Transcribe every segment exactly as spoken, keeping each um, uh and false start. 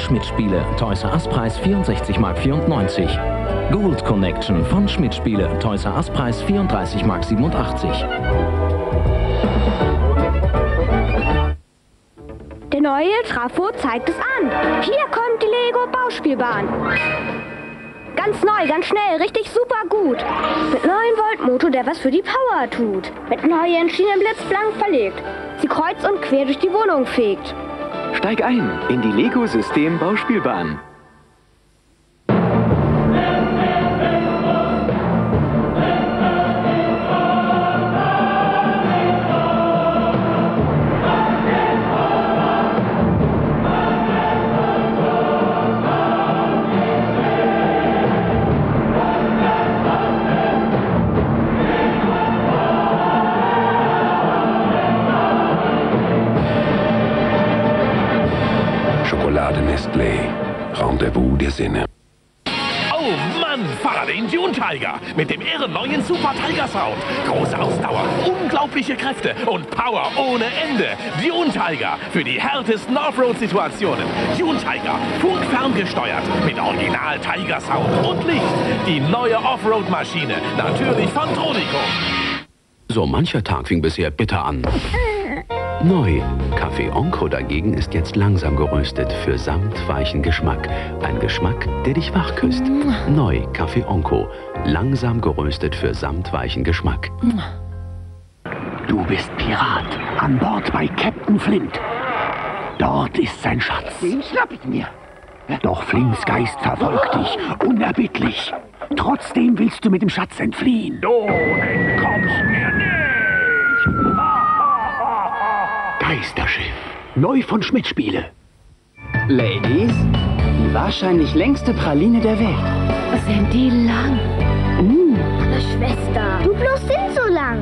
Schmidt-Spiele, Toys R Us Preis vierundsechzig Mark vierundneunzig. Gold Connection von Schmidt-Spiele, Toys R Us Preis vierunddreißig Mark siebenundachtzig. Der neue Trafo zeigt es an. Hier kommt die Lego Bauspielbahn. Ganz neu, ganz schnell, richtig super gut. Mit neun Volt Motor, der was für die Power tut. Mit neuen Schienen blitzblank verlegt. Sie kreuz und quer durch die Wohnung fegt. Steig ein in die Lego System Bauspielbahn. Schokolade Nestlé. Rendezvous der Sinne. Oh Mann, fahre den Dune Tiger mit dem irren neuen Super Tiger Sound. Große Ausdauer, unglaubliche Kräfte und Power ohne Ende. Dune Tiger für die härtesten Offroad-Situationen. Dune Tiger, funkferngesteuert mit Original Tiger Sound und Licht. Die neue Offroad-Maschine, natürlich von Tronico. So mancher Tag fing bisher bitter an. Neu. Kaffee Onko dagegen ist jetzt langsam geröstet für samtweichen Geschmack. Ein Geschmack, der dich wach küsst. Neu. Kaffee Onko. Langsam geröstet für samtweichen Geschmack. Du bist Pirat. An Bord bei Captain Flint. Dort ist sein Schatz. Den schnapp ich mir. Doch Flints Geist verfolgt dich, unerbittlich. Trotzdem willst du mit dem Schatz entfliehen. Du entkommst mir nicht. Geisterschiff. Neu von Schmidt-Spiele. Ladies, die wahrscheinlich längste Praline der Welt. Sind die lang? Mm. Aber Schwester, du bloß sind so lang.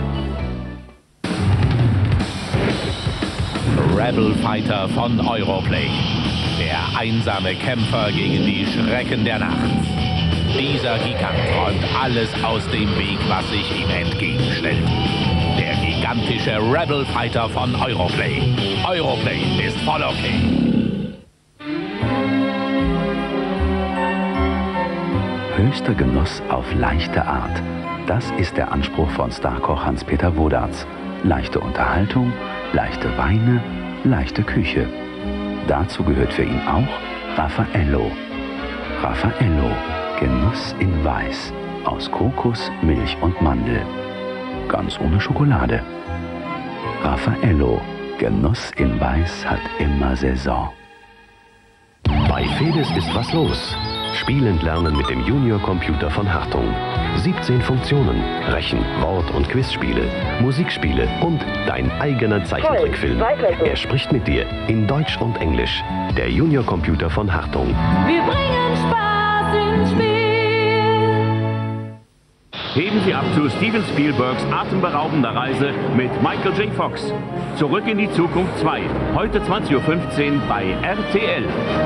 Rebel Fighter von Europlay. Der einsame Kämpfer gegen die Schrecken der Nacht. Dieser Gigant räumt alles aus dem Weg, was sich ihm entgegenstellt. Der gigantische Rebel Fighter von Europlay. Europlay ist voll okay. Höchster Genuss auf leichte Art. Das ist der Anspruch von Starkoch Hans-Peter Wodarz. Leichte Unterhaltung, leichte Weine, leichte Küche. Dazu gehört für ihn auch Raffaello. Raffaello, Genuss in Weiß. Aus Kokos, Milch und Mandel. Ganz ohne Schokolade. Raffaello, Genuss in Weiß hat immer Saison. Bei Fedes ist was los. Spielend lernen mit dem Junior-Computer von Hartung. siebzehn Funktionen, Rechen-, Wort- und Quizspiele, Musikspiele und dein eigener Zeichentrickfilm. Er spricht mit dir in Deutsch und Englisch. Der Junior-Computer von Hartung. Wir bringen Spaß ins Spiel. Heben Sie ab zu Steven Spielbergs atemberaubender Reise mit Michael J. Fox. Zurück in die Zukunft zwei. Heute zwanzig Uhr fünfzehn bei R T L.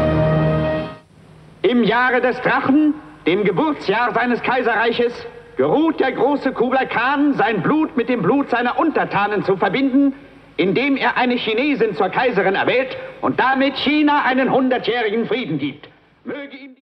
Im Jahre des Drachen, dem Geburtsjahr seines Kaiserreiches, geruht der große Kublai Khan, sein Blut mit dem Blut seiner Untertanen zu verbinden, indem er eine Chinesin zur Kaiserin erwählt und damit China einen hundertjährigen Frieden gibt. Möge ihm